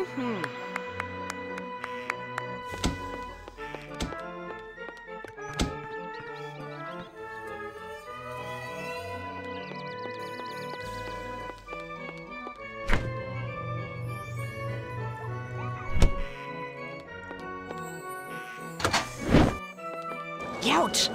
Ouch!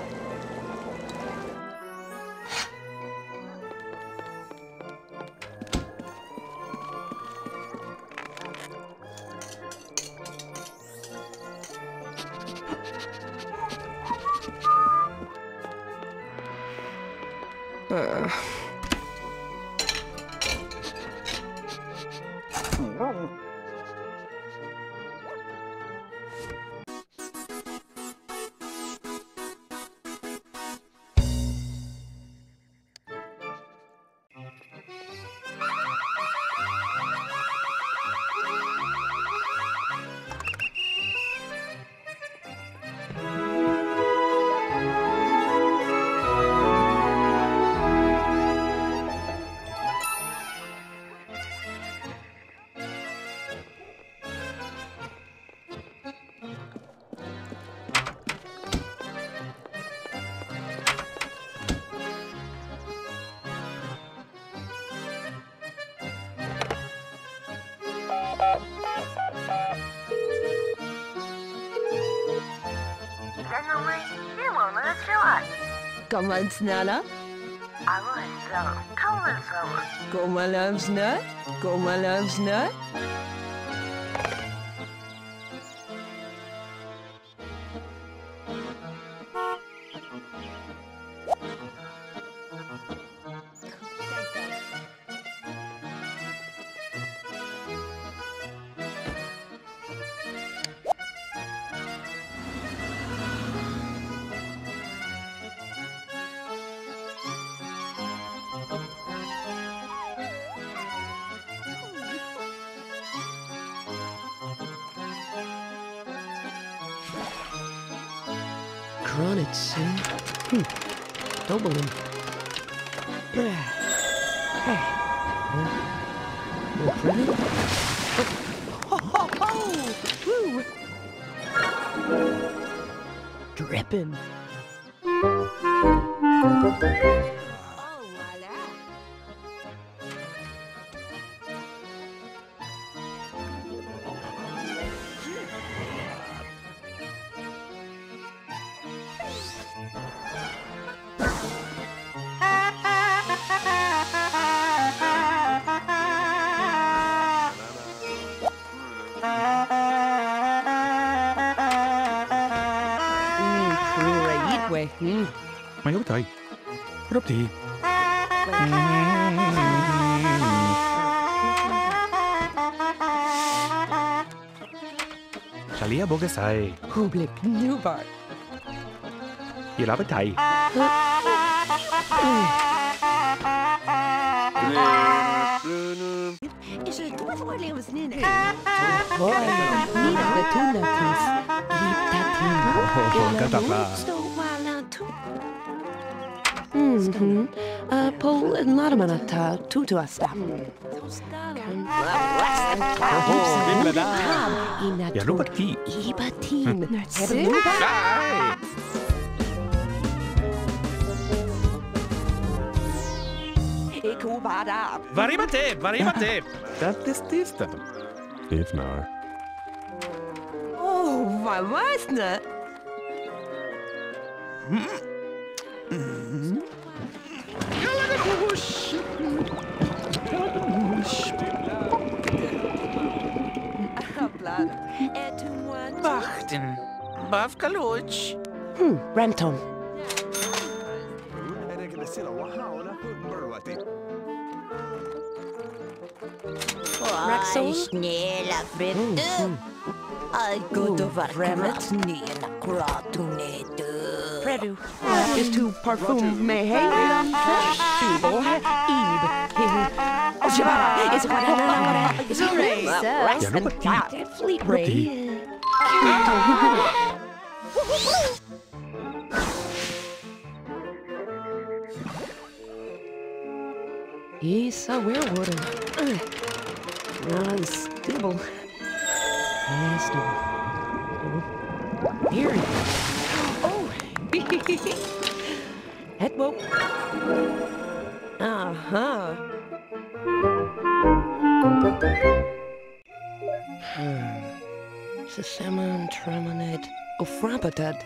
Comment snella? Comment loves nut? Comment loves nut? Cronitz. Doubling. Hey. More pretty? Woo! Dripping. Mày út thầy. Rốt thì. Salia boga sai. Public new bar. Gì là với thầy? Is er doorleven in? Hoor, niet aan de toenatjes. Liep dat in. Kan dat là. Paul en Larmanata, tutuasta. Ja, Robert Key. Ibatin. Ik hoor maar daar. Varibate. Dat is det. If not. Oh, vad was det? Wachten. Bafkaluch. Renton. Raxel? Snälla bitte. Gå då varmt ner kratunete. Predu. Is to parfum me hey. Subel. Ib. Ojibara. Is it what? Is it Ray? Ja, Robert Key. Fleet Ray. Isa werewolf. Stibble. Stibble. Here. Oh! Head boop. Uh-huh. Sesamon, Tramonet, oh, Frappatat.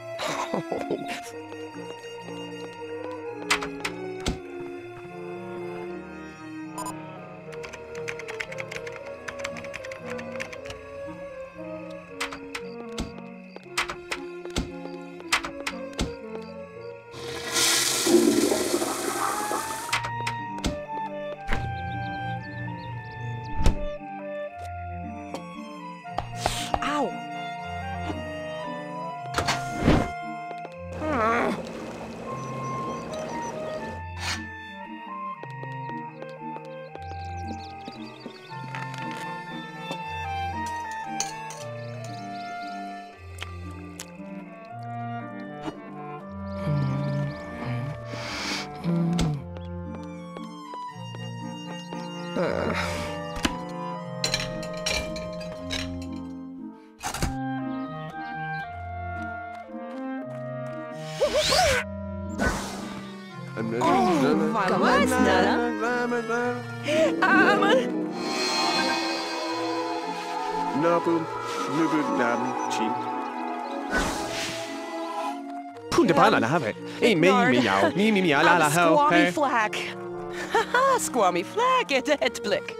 Punta pala na have it. Hey, me meow. Me meow la la ho. Squammy flack. Haha, squammy flack at the head blick.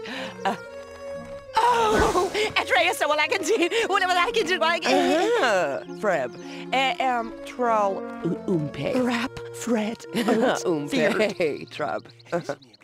Oh, Atreus, so what I can do, whatever I can do, I can. Freb. Troll, umpe. Rap, Fred, umpe, trub.